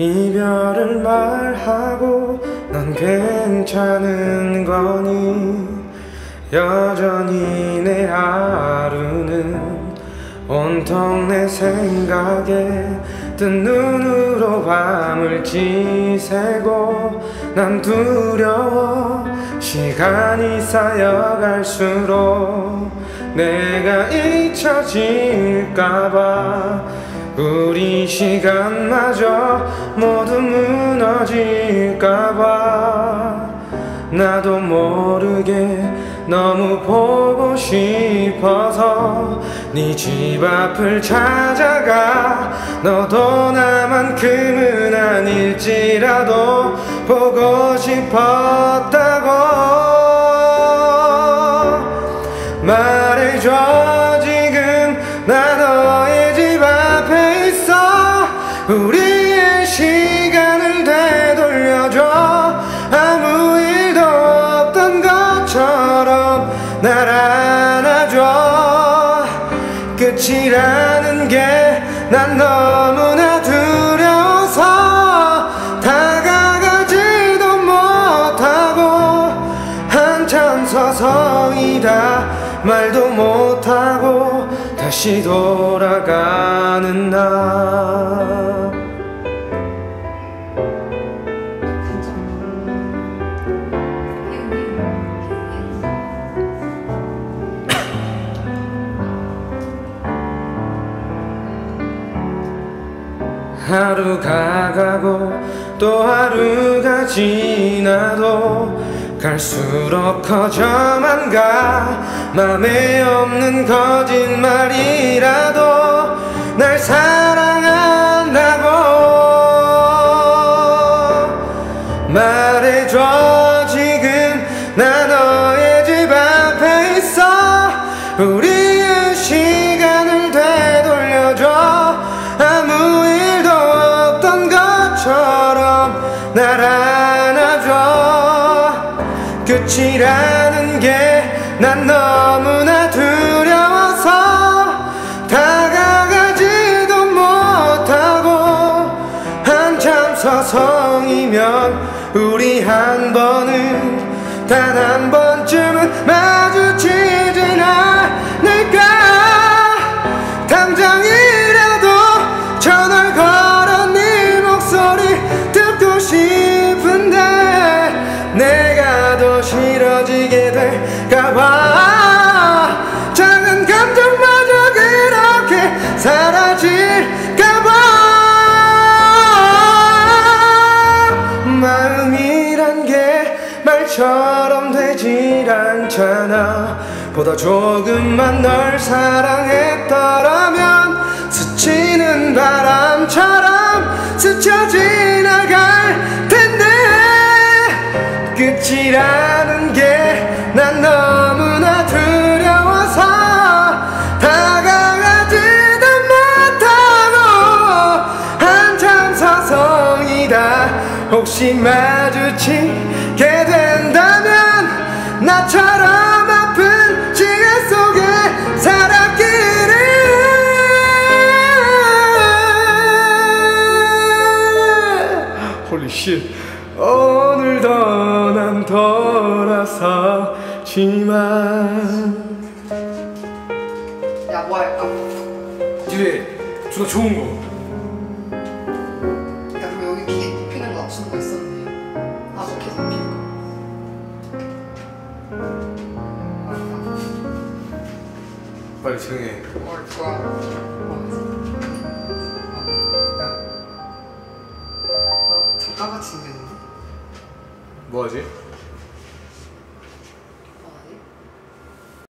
이별을 말하고 넌 괜찮은 거니? 여전히 내 하루는 온통 내 생각에 뜬 눈으로 밤을 지새고 난 두려워. 시간이 쌓여갈수록 내가 잊혀질까봐 우리 시간마저 모두 무너질까봐 나도 모르게 너무 보고 싶어서 네 집 앞을 찾아가 너도 나만큼은 아닐지라도 보고 싶었다고 말해줘. 지금 나 너의 집 앞에 있어. 우리의 시간을 되돌려줘. 아무 일도 없던 것처럼 날 안아줘. 끝이라는 게 난 너무나 두려워서 다가가지도 못하고 한참 서성이다 말도 못하고 다시 돌아가는 나. 하루가 가고 또 하루가 지나도 갈수록 커져만 가. 맘에 없는 거짓말이라도 날 사랑한다고 말해줘. 지금 나 너의 집 앞에 있어. 우리의 시간을 되돌려줘. 아무 일도 없던 것처럼 날 안아줘. 끝이라는 게 난 너무나 두려워서 다가가지도 못하고 한참 서성이면 우리 한 번은 단 한 번쯤은 마주치진 않을까. 당장이라도 전화를 걸어 네 목소리 듣고 싶은데 내가 더 싫어지게 될까봐. 작은 감정마저 그렇게 사라질까봐. 마음이란 게 말처럼 되질 않잖아. 보다 조금만 널 사랑했더라면 스치는 바람처럼 스쳐 지나갈 텐데. 끝이라는 게 난 너무나 두려워서 다가가지도 못하고 한참 서성이다 혹시 마주치게 된다면 나처럼 아픈 지혜 속에 살았기를. Holy shit. 오늘도 난 돌아서지만. 야 뭐 할까? 이제 주가 좋은 거. 야 그럼 여기 키 입히는 거 맞추는 거 있었네. 나도 계속 입힐 거. 빨리 정해. 좋아. 나 작가같이 생겼는데? 뭐하지?